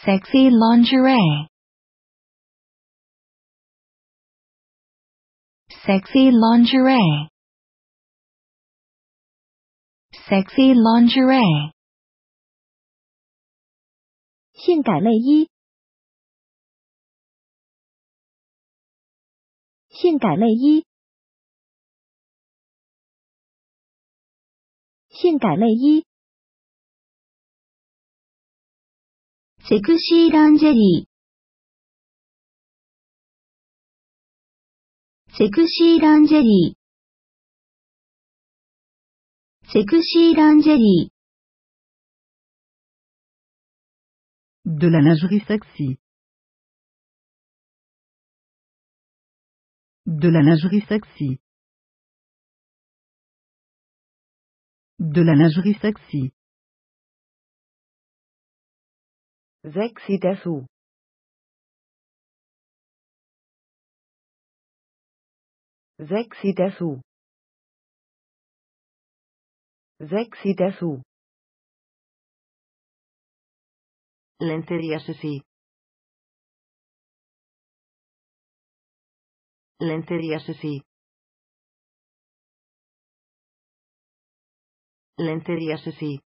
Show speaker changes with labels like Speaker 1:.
Speaker 1: Sexy lingerie. Sexy lingerie. Sexy lingerie.
Speaker 2: 性感内衣。性感内衣。性感内衣。セクシーランジェリー。セクシーランジェリー。セクシーランジェリー。
Speaker 3: De la lingerie sexy. De la lingerie sexy. De la lingerie sexy.
Speaker 4: Sexy dessous. Sexy dessous. Sexy dessous. Lencería sexy. Lencería sexy. Lencería sexy.